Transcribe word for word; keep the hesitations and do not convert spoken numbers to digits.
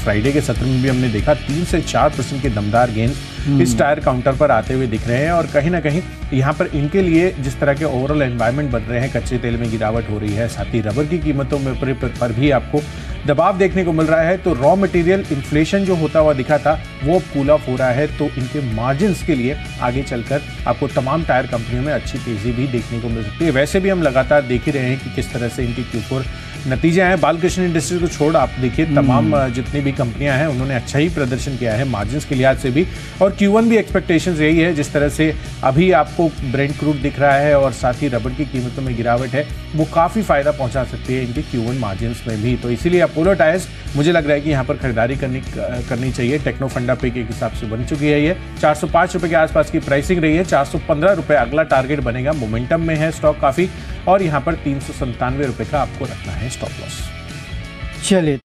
Friday के सत्र में भी हमने देखा तीन से चार परसेंट के दमदार गेन इस टायर काउंटर पर आते हुए दिख रहे हैं। और कहीं ना कहीं यहाँ पर इनके लिए जिस तरह के ओवरऑल एनवायरनमेंट बन रहे हैं, कच्चे तेल में गिरावट हो रही है, साथ ही रबर की कीमतों में पर, पर भी आपको दबाव देखने को मिल रहा है, तो रॉ मटेरियल इन्फ्लेशन जो होता हुआ दिखा था वो अब कूल ऑफ हो रहा है। तो इनके मार्जिन्स के लिए आगे चलकर आपको तमाम टायर कंपनियों में अच्छी तेजी भी देखने को मिल सकती है। वैसे भी हम लगातार देख ही रहे हैं कि किस तरह से इनकी क्यू फोर नतीजे हैं। बालकृष्ण इंडस्ट्रीज को छोड़ आप देखिए तमाम जितनी भी कंपनियां हैं उन्होंने अच्छा ही प्रदर्शन किया है मार्जिन्स के लिहाज से भी। और क्यू वन भी एक्सपेक्टेशंस यही है, जिस तरह से अभी आपको ब्रेंट क्रूड दिख रहा है और साथ ही रबर की कीमतों में गिरावट है, वो काफ़ी फायदा पहुंचा सकती है इनके क्यू वन मार्जिन्स में भी। तो इसीलिए अपोलो टायर्स मुझे लग रहा है कि यहाँ पर खरीदारी करनी करनी चाहिए। टेक्नो फंडा पे के हिसाब से बन चुकी है ये, चार सौ पाँच रुपये के आसपास की प्राइसिंग रही है, चार सौ पंद्रह रुपये अगला टारगेट बनेगा। मोमेंटम में है स्टॉक काफ़ी, और यहाँ पर तीन सौ संतानवे रुपये का आपको रखना है स्टॉप लॉस। चलिए।